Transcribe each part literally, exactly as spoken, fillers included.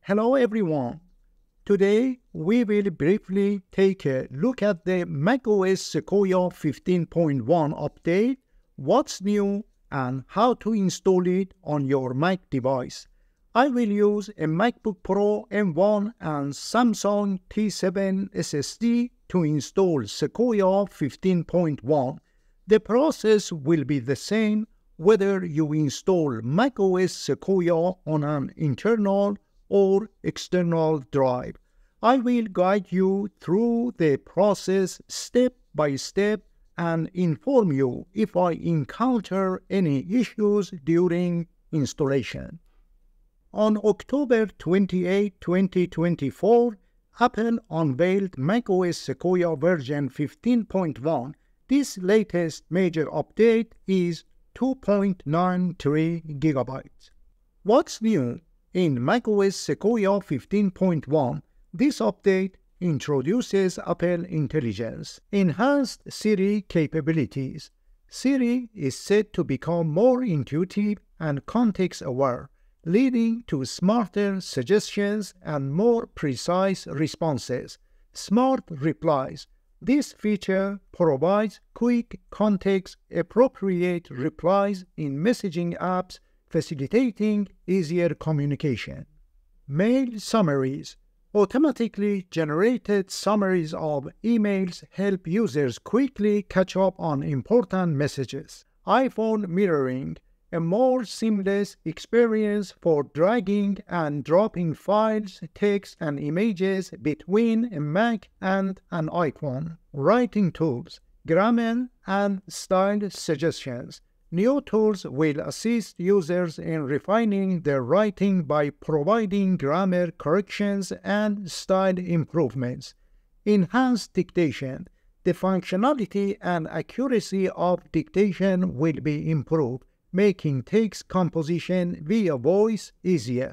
Hello everyone. Today we will briefly take a look at the macOS Sequoia fifteen point one update, what's new, and how to install it on your Mac device. I will use a MacBook Pro M one and Samsung T seven S S D to install Sequoia fifteen point one. The process will be the same whether you install macOS Sequoia on an internal or external drive. I will guide you through the process step by step and inform you if I encounter any issues during installation. On October twenty-eighth, twenty twenty-four, Apple unveiled macOS Sequoia version fifteen point one. This latest major update is two point nine three gigabytes. What's new? In macOS Sequoia fifteen point one, this update introduces Apple Intelligence, enhanced Siri capabilities. Siri is said to become more intuitive and context-aware, leading to smarter suggestions and more precise responses. Smart Replies. This feature provides quick, context-appropriate replies in messaging apps, facilitating easier communication. Mail Summaries. Automatically generated summaries of emails help users quickly catch up on important messages. iPhone Mirroring. A more seamless experience for dragging and dropping files, text, and images between a Mac and an iPhone. Writing Tools. Grammar and style suggestions. New tools will assist users in refining their writing by providing grammar corrections and style improvements. Enhanced Dictation. The functionality and accuracy of dictation will be improved, making text composition via voice easier.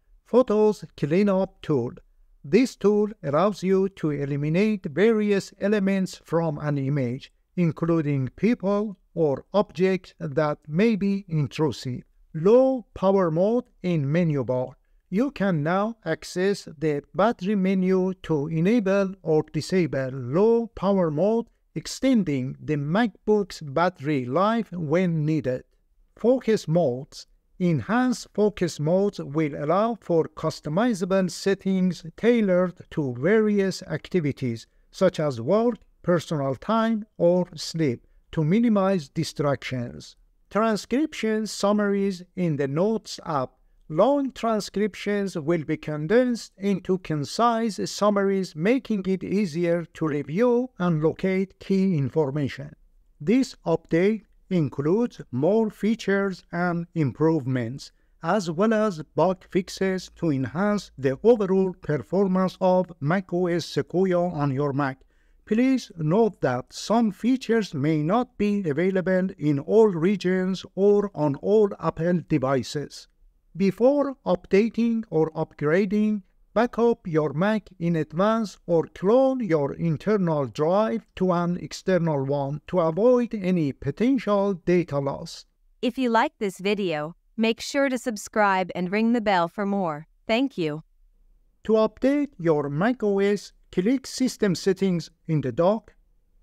Photos Cleanup Tool. This tool allows you to eliminate various elements from an image, including people or objects that may be intrusive. Low Power Mode in Menu Bar. You can now access the battery menu to enable or disable low power mode, extending the MacBook's battery life when needed. Focus Modes. Enhanced focus modes will allow for customizable settings tailored to various activities, such as work, personal time, or sleep, to minimize distractions. Transcription Summaries in the Notes app. Long transcriptions will be condensed into concise summaries, making it easier to review and locate key information. This update includes more features and improvements, as well as bug fixes to enhance the overall performance of macOS Sequoia on your Mac. Please note that some features may not be available in all regions or on all Apple devices. Before updating or upgrading, back up your Mac in advance or clone your internal drive to an external one to avoid any potential data loss. If you like this video, make sure to subscribe and ring the bell for more. Thank you. To update your macOS, click System Settings in the dock,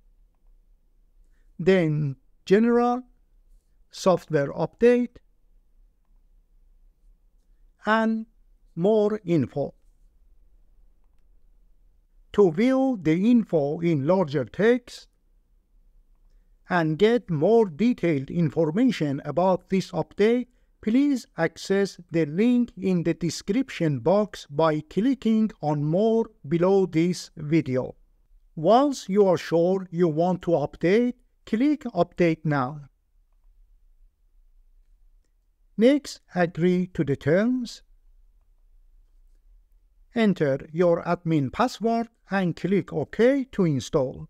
then General, Software Update, and More Info. To view the info in larger text and get more detailed information about this update, please access the link in the description box by clicking on More below this video. Once you are sure you want to update, click Update Now. Next, agree to the terms. Enter your admin password and click OK to install.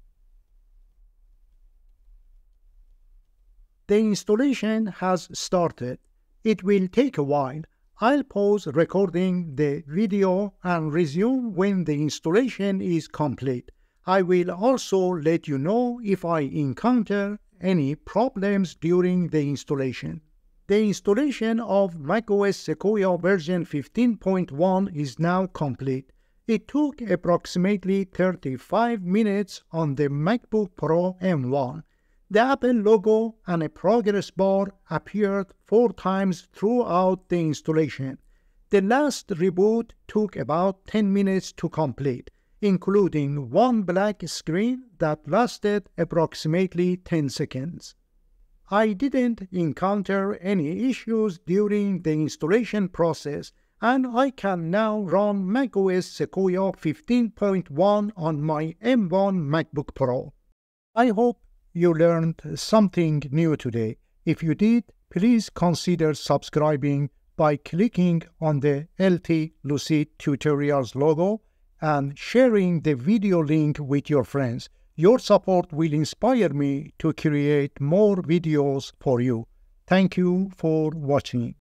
The installation has started. It will take a while. I'll pause recording the video and resume when the installation is complete. I will also let you know if I encounter any problems during the installation. The installation of macOS Sequoia version fifteen point one is now complete. It took approximately thirty-five minutes on the MacBook Pro M one. The Apple logo and a progress bar appeared four times throughout the installation. The last reboot took about ten minutes to complete, including one black screen that lasted approximately ten seconds. I didn't encounter any issues during the installation process, and I can now run macOS Sequoia fifteen point one on my M one MacBook Pro. I hope you learned something new today. If you did, please consider subscribing by clicking on the L T Lucid Tutorials logo and sharing the video link with your friends. Your support will inspire me to create more videos for you. Thank you for watching.